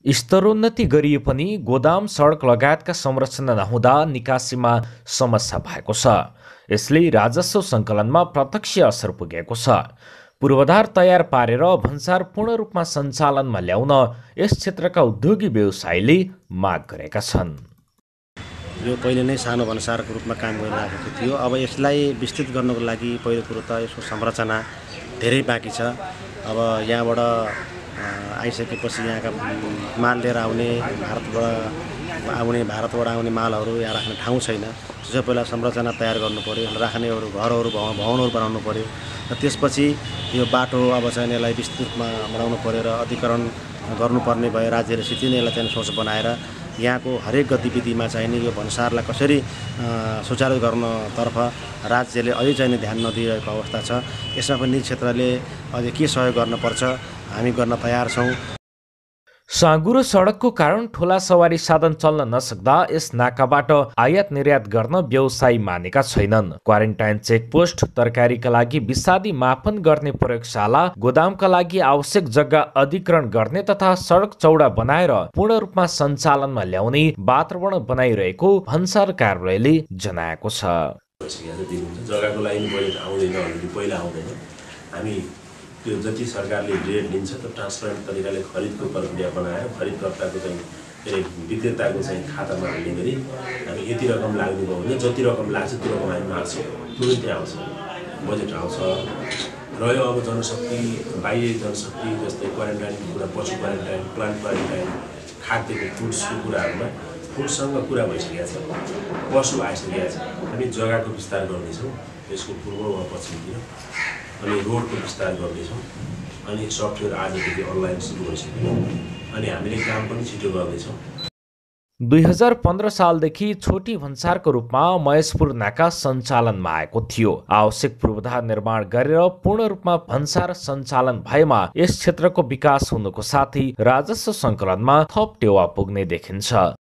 स्तरोन्नति गरिए पनि गोदाम सडक लगायतका संरचना नहुँदा निकासीमा समस्या भएको छ। यसले राजस्व सङ्कलनमा प्रत्यक्ष असर पुगेको छ। पूर्वाधार तयार पारेर भन्सार पूर्ण रूपमा सञ्चालनमा ल्याउन यस क्षेत्रका उद्योगी व्यवसायीले माग गरेका छन्। यो पहिले नै सानो भन्सारको रूपमा काम गरिरहेको थियो। अब यसलाई विस्तृत गर्नको लागि पहिलो कुरो त यसको संरचना धेरै बाँकी छ। अब यहाँबाट आइसकेपछि यहाँका माल लिएर आउने भारतबाट आउने मालहरू यहाँ राख्ने ठाउँ छैन। त्यसो पहिला संरचना तयार गर्नु पर्यो, राख्नेहरू घरहरू भवनहरू बनाउनु पर्यो। र त्यसपछि यो बाटो अब चाहिँ यसलाई विस्तृत रूपमा बनाउनु पर्यो र अधिकरण गर्नुपर्ने भयो। राज्यले सिधै नै यसलाई चाहिँ सोच बनाएर यहाँको हरेक गतिविधिमा चाहिने यो भन्सारलाई कसरी सुचारू गर्नतर्फ राज्यले अझै चाहिँ ध्यान नदिइरहेको अवस्था छ। यसमा पनि क्षेत्रले अझै के सहयोग गर्नुपर्छ हामी गर्न तयार छौँ। साँगुरो सडकको कारण ठूला सवारी साधन चल्न नसक्दा यस नाकाबाट आयात निर्यात गर्न व्यवसायी मानेका छैनन्। क्वारेन्टाइन चेकपोस्ट, तरकारीका लागि विषादी मापन गर्ने प्रयोगशाला, गोदामका लागि आवश्यक जग्गा अधिग्रहण गर्ने तथा सडक चौडा बनाएर पूर्ण रूपमा सञ्चालनमा ल्याउने वातावरण बनाइरहेको भन्सार कार्यालयले जनाएको छ। जग्गाको लागि पहिला आउँदैन। हामी त्यो जति सरकारले रेट लिन्छ त्यो ट्रान्सपरेन्ट तरिकाले खरिदको प्रक्रिया बनाएर खरिदकर्ताको चाहिँ विक्रेताको चाहिँ खातामा हाल्ने गरी हामी यति रकम लाग्ने भयो भने जति रकम लाग्छ त्यो रकम हामी माग्छौँ, तुरुन्तै आउँछ, बजेट आउँछ। रह्यो अब जनशक्ति, बाह्य जनशक्ति जस्तै क्वारेन्टाइनको कुरा, पशु क्वारेन्टाइन, प्लान्ट क्वारेन्टाइन, खाद्यको फुड्सको कुराहरूमा फुडसँग कुरा भइसकेको छ, पशु आइसकेको छ। हामी जग्गाको विस्तार गर्दैछौँ यसको पूर्व वा पश्चिमतिर, अनि रोडको विस्तार गर्दैछौँ, अनि सफ्टवेयर आजदेखि अनलाइन सुरु भइसक्यो, अनि हामीले काम पनि छिटो गर्दैछौँ। 2015 सालदेखि छोटी भन्सारको रूपमा महेशपुर नाका सञ्चालनमा आएको थियो। आवश्यक पूर्वाधार निर्माण गरेर पूर्ण रूपमा भन्सार सञ्चालन भएमा यस क्षेत्रको विकास हुनुको साथै राजस्व सङ्कलनमा थप टेवा पुग्ने देखिन्छ।